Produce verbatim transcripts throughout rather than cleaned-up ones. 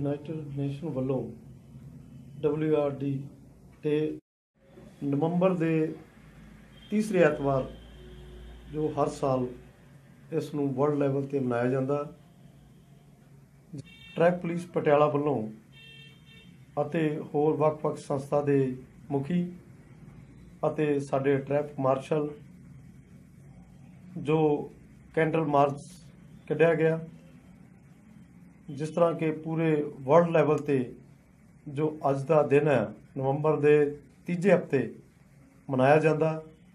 United Nation ਵੱਲੋਂ W R D ਤੇ ਨਵੰਬਰ ਦੇ ਤੀਸਰੇ ਐਤਵਾਰ ਜੋ ਹਰ ਸਾਲ ਇਸ ਨੂੰ ਵਰਲਡ ਲੈਵਲ ਤੇ ਮਨਾਇਆ ਜਾਂਦਾ। ਟ੍ਰੈਫਿਕ ਪੁਲਿਸ ਪਟਿਆਲਾ ਵੱਲੋਂ ਅਤੇ ਹੋਰ ਵੱਖ-ਵੱਖ ਸੰਸਥਾ ਦੇ ਮੁਖੀ ਅਤੇ ਸਾਡੇ ਟ੍ਰੈਫਿਕ ਮਾਰਸ਼ਲ ਜੋ ਕੈਂਡਲ ਮਾਰਚ ਕੱਢਿਆ ਗਿਆ, जिस तरह के पूरे वर्ल्ड लेवल ते जो अज का दिन है नवंबर के तीजे हफ्ते मनाया जाता।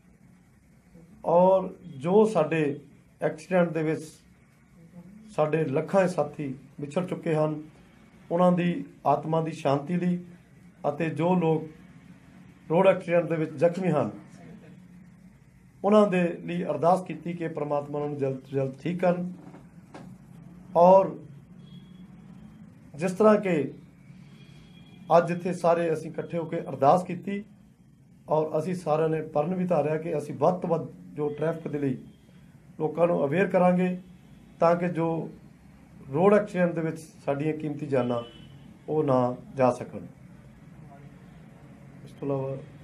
और जो साडे एक्सीडेंट दे विच साडे लखां साथी विछड़ चुके हैं उन्हां दी आत्मा की शांति लई अते जो लोग रोड एक्सीडेंट दे विच जख्मी हैं उन्हां दे लई अरदास कीती कि परमात्मा उन्हां नूं जल्द तो जल्द ठीक करन। और जिस तरह के अज इत्थे सारे असीं इकट्ठे होकर अरदास की और असीं सारे ने परण भी धारिया कि असीं वध तो वध जो ट्रैफिक दे लई लोकां नूं अवेयर करांगे ताकि जो रोड एक्सीडेंट दे विच साडीआं कीमती जानां वो ना जा सकन। इस तों इलावा